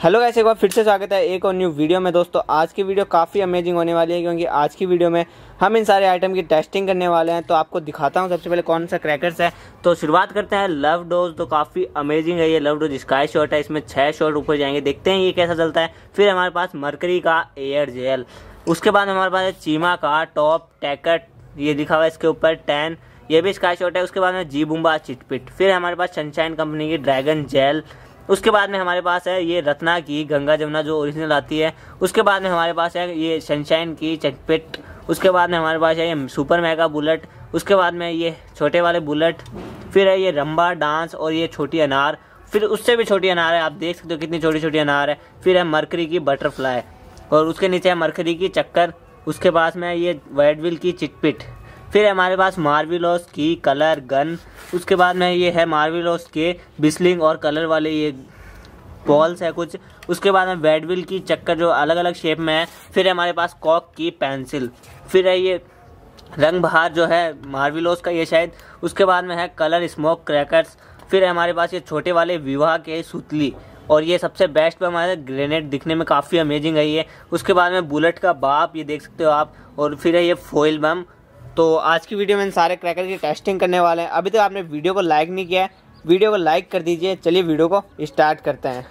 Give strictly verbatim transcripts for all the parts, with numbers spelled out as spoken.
Hello guys, एक बार फिर से स्वागत है एक और न्यू वीडियो में। दोस्तों आज की वीडियो काफ़ी अमेजिंग होने वाली है क्योंकि आज की वीडियो में हम इन सारे आइटम की टेस्टिंग करने वाले हैं। तो आपको दिखाता हूं सबसे पहले कौन सा क्रैकर्स है। तो शुरुआत करते हैं लव डोज। तो काफ़ी अमेजिंग है ये लव डोज स्काई शॉट है, इसमें छः शॉट ऊपर जाएंगे, देखते हैं ये कैसा चलता है। फिर हमारे पास मरकरी का एयर जेल, उसके बाद हमारे पास है चीमा का टॉप टैकट, ये लिखा हुआ है इसके ऊपर टेन, ये भी स्काई शॉट है। उसके बाद में जी बुम्बा चिटपिट। फिर हमारे पास सनशाइन कंपनी की ड्रैगन जेल। उसके बाद में हमारे पास है ये रत्ना की गंगा जमुना जो ओरिजिनल आती है। उसके बाद में हमारे पास है ये सनशाइन की चिटपिट। उसके बाद में हमारे पास है ये सुपर मेगा बुलेट। उसके बाद में ये छोटे वाले बुलेट। फिर है ये रंबा डांस और ये छोटी अनार। फिर उससे भी छोटी अनार है, आप देख सकते हो कितनी छोटी छोटी अनार है। फिर है मरकरी की बटरफ्लाई और उसके नीचे है मरकरी की चक्कर। उसके पास में है ये वाइटविल की चिटपिट। फिर हमारे पास मार्विलोस की कलर गन। उसके बाद में ये है मार्विलोस के बिस्लिंग और कलर वाले ये बॉल्स है कुछ। उसके बाद में वैडविल की चक्कर जो अलग अलग शेप में है। फिर हमारे पास कॉक की पेंसिल। फिर है ये रंग बहार जो है मार्विलोस का ये शायद। उसके बाद में है कलर स्मोक क्रैकर्स। फिर है हमारे पास ये छोटे वाले विवाह के सुतली और ये सबसे बेस्ट पे हमारे ग्रेनेड, दिखने में काफ़ी अमेजिंग है ये। उसके बाद में बुलेट का बाप, ये देख सकते हो आप। और फिर है ये फॉइल बम। तो आज की वीडियो में इन सारे क्रैकर की टेस्टिंग करने वाले हैं। अभी तक तो आपने वीडियो को लाइक नहीं किया है, वीडियो को लाइक कर दीजिए। चलिए वीडियो को स्टार्ट करते हैं।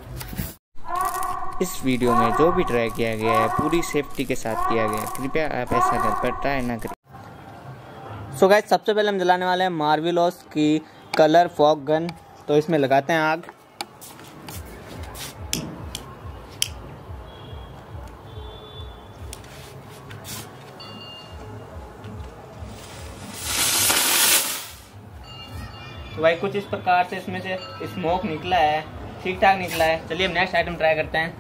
इस वीडियो में जो भी ट्राई किया गया है पूरी सेफ्टी के साथ किया गया है, कृपया आप ऐसा घर पर ट्राई ना करें। सो गाइस, सबसे पहले हम जलाने वाले हैं मार्विलोस की कलर फॉग गन। तो इसमें लगाते हैं आग। तो भाई कुछ इस प्रकार से इसमें से स्मोक निकला है, ठीक ठाक निकला है। चलिए अब नेक्स्ट आइटम ट्राई करते हैं।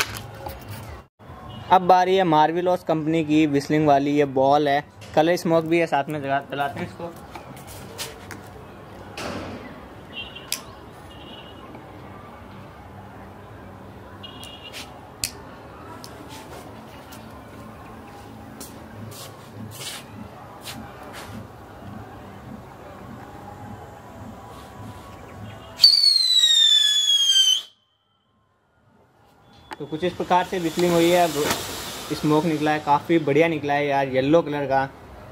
अब बारी है मार्विलोस कंपनी की विस्लिंग वाली ये बॉल है, कलर स्मोक भी है साथ में, जलाते हैं इसको। तो कुछ इस प्रकार से विस्लिंग हुई है, स्मोक निकला है, काफ़ी बढ़िया निकला है यार, येलो कलर का।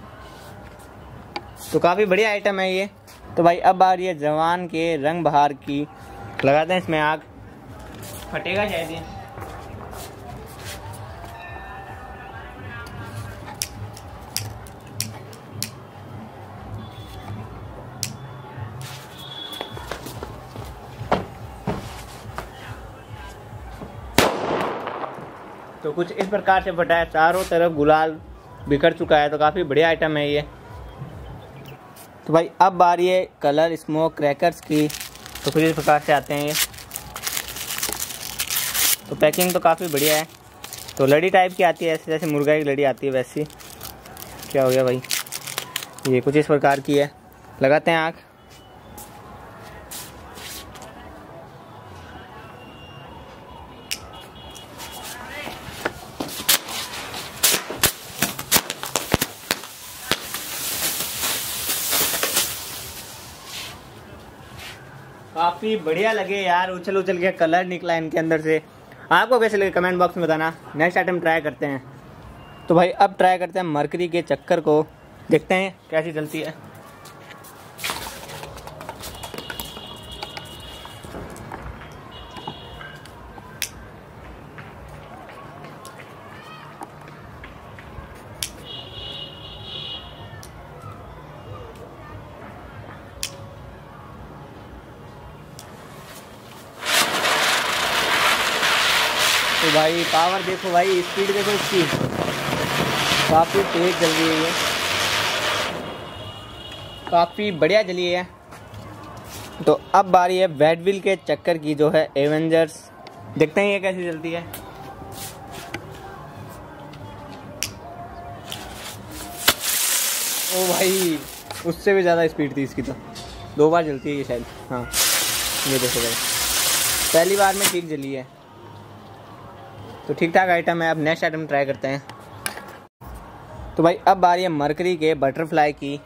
तो काफ़ी बढ़िया आइटम है ये। तो भाई अब आ रही है जवान के रंग बहार की, लगाते हैं इसमें आग। फटेगा शायद ये। तो कुछ इस प्रकार से फटा है, चारों तरफ गुलाल बिखर चुका है। तो काफ़ी बढ़िया आइटम है ये। तो भाई अब बारी है कलर स्मोक क्रैकर्स की। तो कुछ इस प्रकार से आते हैं ये। तो पैकिंग तो काफ़ी बढ़िया है। तो लड़ी टाइप की आती है, ऐसे जैसे मुर्गा की लड़ी आती है वैसी। क्या हो गया भाई, ये कुछ इस प्रकार की है। लगाते हैं आग। काफ़ी बढ़िया लगे यार, उछल उछल के कलर निकला इनके अंदर से। आपको कैसे लगे कमेंट बॉक्स में बताना। नेक्स्ट आइटम ट्राई करते हैं। तो भाई अब ट्राई करते हैं मरकरी के चक्कर को, देखते हैं कैसी चलती है। तो भाई पावर देखो भाई, स्पीड देखो इसकी, काफ़ी तेज चल रही है ये, काफ़ी बढ़िया चली है। तो अब बारी है वैडविल के चक्कर की जो है एवेंजर्स, देखते हैं ये कैसी चलती है। ओ भाई, उससे भी ज़्यादा स्पीड थी इसकी, तो दो बार चलती है ये शायद। हाँ ये देखो भाई, पहली बार में ठीक चली है। तो ठीक ठाक आइटम है। अब नेक्स्ट आइटम ट्राई करते हैं। तो भाई अब बारी है मरकरी के बटरफ्लाई की।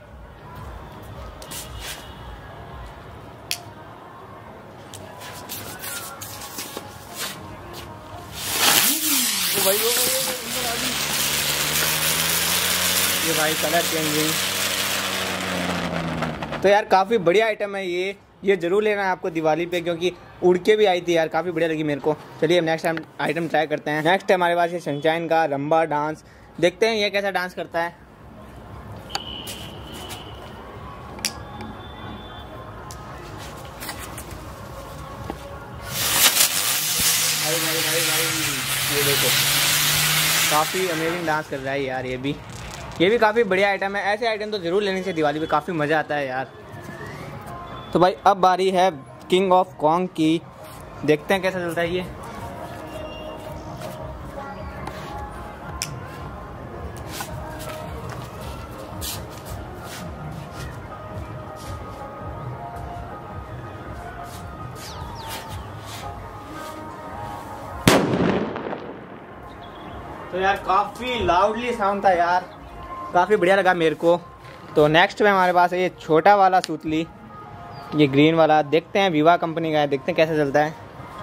ओ भाई, ओ भाई, ये भाई कलर चेंजिंग। तो यार काफ़ी बढ़िया आइटम है ये ये ज़रूर लेना है आपको दिवाली पे, क्योंकि उड़ के भी आई थी यार, काफ़ी बढ़िया लगी मेरे को। चलिए अब नेक्स्ट आइटम ट्राई करते हैं। नेक्स्ट है हमारे पास ये सनशाइन का रंबा डांस। देखते हैं ये कैसा डांस करता है। भाई भाई भाई भाई ये देखो, काफ़ी अमेजिंग डांस कर रहा है यार। ये भी ये भी काफ़ी बढ़िया आइटम है। ऐसे आइटम तो ज़रूर लेने से दिवाली पे, काफ़ी मज़ा आता है यार। तो भाई अब बारी है किंग ऑफ कॉन्ग की। देखते हैं कैसा चलता है ये। तो यार काफ़ी लाउडली साउंड था यार, काफ़ी बढ़िया लगा मेरे को। तो नेक्स्ट में हमारे पास है ये छोटा वाला सूतली, ये ग्रीन वाला। देखते हैं, विवा कंपनी का है, देखते हैं कैसे चलता है।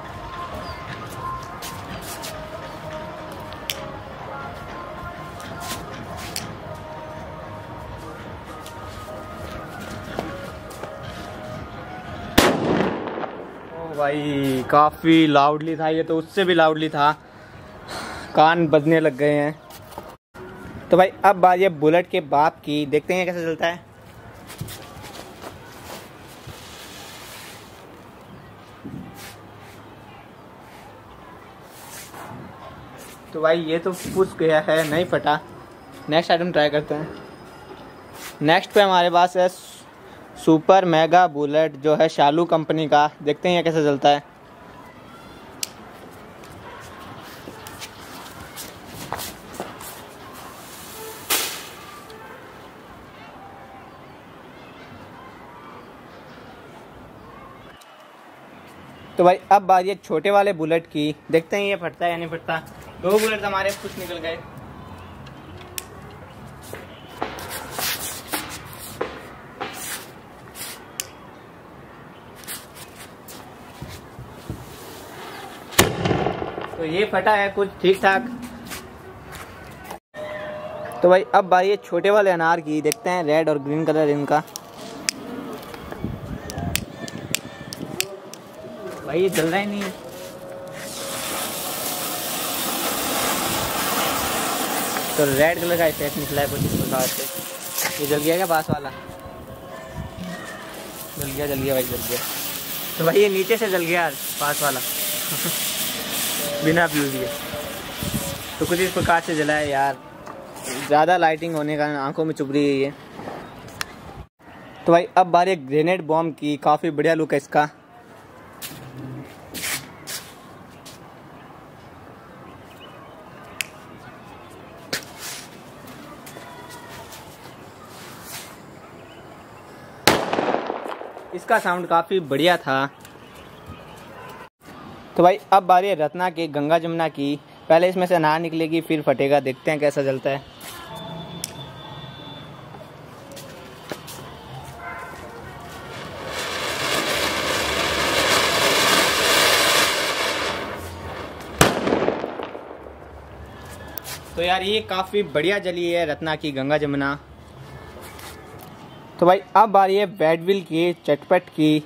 ओ भाई काफ़ी लाउडली था ये, तो उससे भी लाउडली था, कान बजने लग गए हैं। तो भाई अब बात ये बुलेट के बाप की। देखते हैं कैसे चलता है। तो भाई ये तो पुश गया है, नहीं फटा। नेक्स्ट आइटम ट्राई करते हैं। नेक्स्ट पे हमारे पास है सुपर मेगा बुलेट, जो है शालू कंपनी का। देखते हैं ये कैसे चलता है। तो भाई अब बारी है छोटे वाले बुलेट की। देखते हैं ये फटता है या नहीं फटता। दो बुलेट हमारे कुछ निकल गए। तो ये फटा है कुछ ठीक ठाक। तो भाई अब बारी है छोटे वाले अनार की। देखते हैं रेड और ग्रीन कलर इनका। भाई ये जल रहा ही नहीं है। तो रेड कलर का इफेक्ट निकला है कुछ इस प्रकार से। ये जल गया क्या पास वाला? जल गया जल गया भाई जल गया। तो भाई ये नीचे से जल गया पास वाला बिना फ्यूज के। तो कुछ इस प्रकार से जला है यार, ज़्यादा लाइटिंग होने का आंखों में चुभ रही है ये। तो भाई अब बारी ग्रेनेड बॉम्ब की। काफ़ी बढ़िया लुक है इसका। इसका साउंड काफ़ी बढ़िया था। तो भाई अब बारी है रत्ना के गंगा जमुना की। पहले इसमें से अनार निकलेगी फिर फटेगा। देखते हैं कैसा चलता है। तो यार ये काफ़ी बढ़िया जली है रत्ना की गंगा जमुना। तो भाई अब बारी है बैडविल की चटपट की।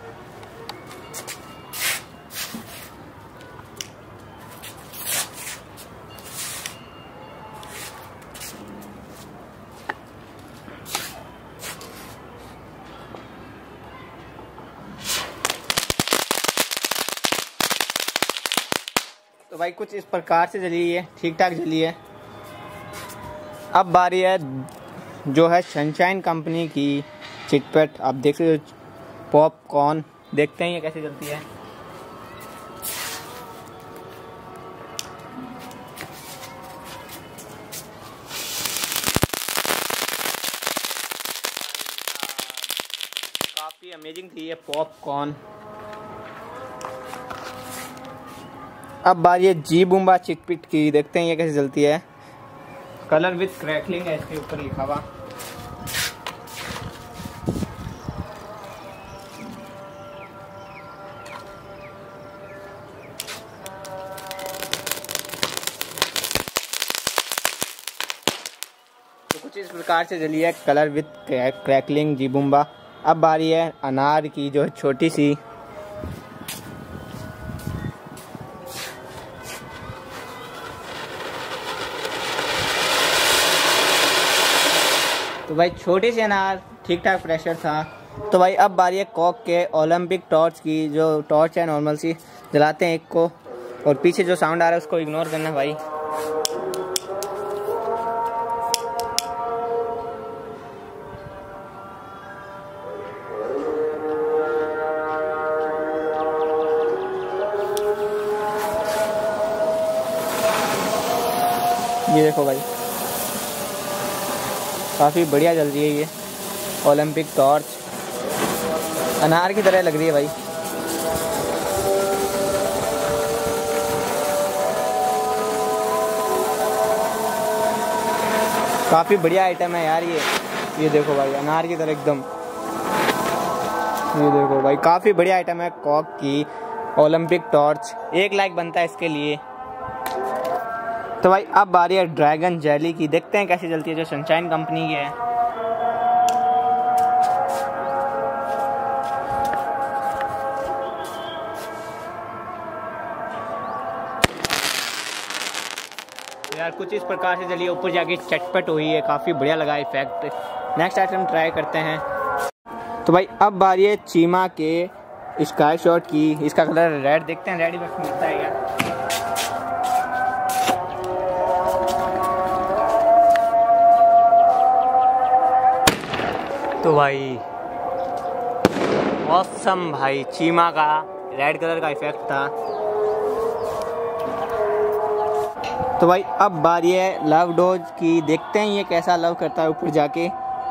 तो भाई कुछ इस प्रकार से जली है, ठीक ठाक जली है। अब बारी है जो है सनशाइन कंपनी की चिटपट। आप देख सकते हो पॉपकॉर्न। देखते हैं ये कैसे चलती है। काफ़ी अमेजिंग थी ये पॉपकॉर्न। अब बारी है जी बूम्बा चिटपिट की। देखते हैं ये कैसे चलती है। कलर विथ क्रैकलिंग है इसके ऊपर लिखा हुआ। इस प्रकार से जली है कलर विथ क्रैकलिंग जी बुम्बा। अब बारी है अनार की, जो है छोटी सी। तो भाई छोटे से अनार, ठीक ठाक प्रेशर था। तो भाई अब बारी है कॉक के ओलंपिक टॉर्च की, जो टॉर्च है नॉर्मल सी। जलाते हैं एक को, और पीछे जो साउंड आ रहा है उसको इग्नोर करना भाई। ये देखो भाई, काफ़ी बढ़िया जल रही है ये ओलंपिक टॉर्च, अनार की तरह लग रही है भाई। काफ़ी बढ़िया आइटम है यार ये। ये देखो भाई, अनार की तरह एकदम। ये देखो भाई, काफ़ी बढ़िया आइटम है कॉक की ओलंपिक टॉर्च। एक लाइक बनता है इसके लिए। तो भाई अब बारी है ड्रैगन जेली की, देखते हैं कैसी चलती है, जो सनशाइन कंपनी की है। तो यार कुछ इस प्रकार से जली, ऊपर जाके चटपट हुई है, काफ़ी बढ़िया लगा इफेक्ट। नेक्स्ट आइटम ट्राई करते हैं। तो भाई अब बारी है चीमा के स्काई शॉट की, इसका कलर रेड, देखते हैं रेड इफेक्ट मिलता है क्या। तो भाई ऑसम भाई, चीमा का रेड कलर का इफेक्ट था। तो भाई अब बारी है लव डोज की, देखते हैं ये कैसा लव करता है ऊपर जाके।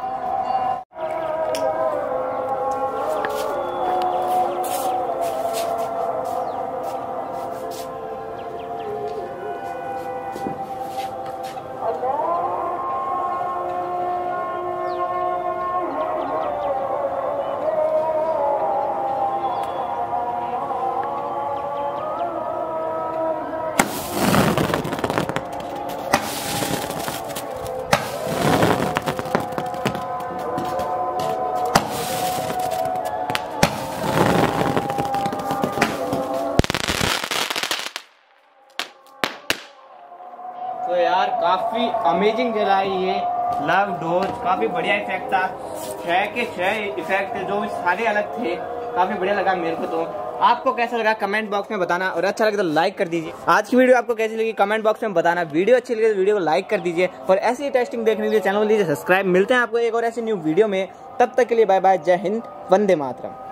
तो यार काफ़ी अमेजिंग जला है ये लव डोज, काफ़ी बढ़िया इफेक्ट था। छः के छः इफेक्ट थे, जो भी सारे अलग थे, काफ़ी बढ़िया लगा मेरे को। तो आपको कैसा लगा कमेंट बॉक्स में बताना, और अच्छा लगे तो लाइक कर दीजिए। आज की वीडियो आपको कैसी लगी कमेंट बॉक्स में बताना। वीडियो अच्छी लगी तो वीडियो को लाइक कर दीजिए, और ऐसी टेस्टिंग देखने के लिए चैनल को लीजिए सब्सक्राइब। मिलते हैं आपको एक और ऐसी न्यू वीडियो में, तब तक के लिए बाय बाय, जय हिंद, वंदे मातरम।